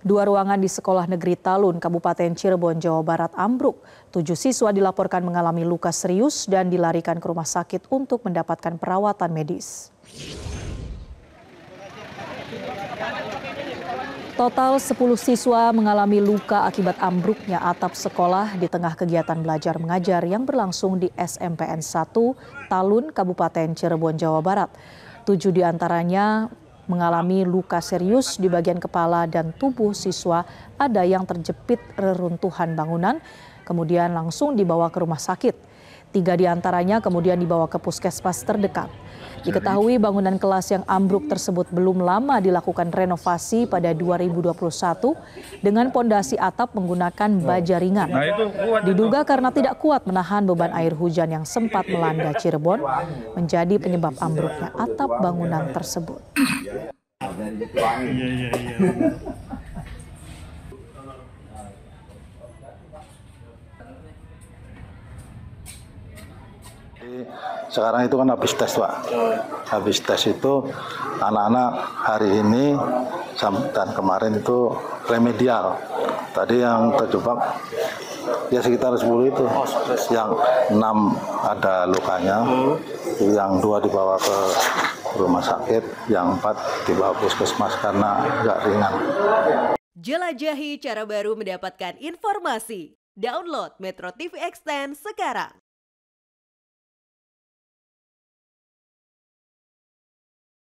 Dua ruangan di Sekolah Negeri Talun, Kabupaten Cirebon, Jawa Barat ambruk. 7 siswa dilaporkan mengalami luka serius dan dilarikan ke rumah sakit untuk mendapatkan perawatan medis. Total 10 siswa mengalami luka akibat ambruknya atap sekolah di tengah kegiatan belajar mengajar yang berlangsung di SMPN 1 Talun, Kabupaten Cirebon, Jawa Barat. 7 diantaranya mengalami luka serius di bagian kepala dan tubuh siswa, ada yang terjepit reruntuhan bangunan, kemudian langsung dibawa ke rumah sakit. 3 diantaranya kemudian dibawa ke puskesmas terdekat. Diketahui bangunan kelas yang ambruk tersebut belum lama dilakukan renovasi pada 2021 dengan pondasi atap menggunakan baja ringan. Diduga karena tidak kuat menahan beban air hujan yang sempat melanda Cirebon, menjadi penyebab ambruknya atap bangunan tersebut. Sekarang itu kan habis tes, Pak. Habis tes itu anak-anak hari ini dan kemarin itu remedial. Tadi yang terjebak ya sekitar 10 itu. Yang 6 ada lukanya, yang 2 dibawa ke rumah sakit, yang 4 dibawa puskesmas karena agak ringan. Jelajahi cara baru mendapatkan informasi. Download Metro TV Extend sekarang.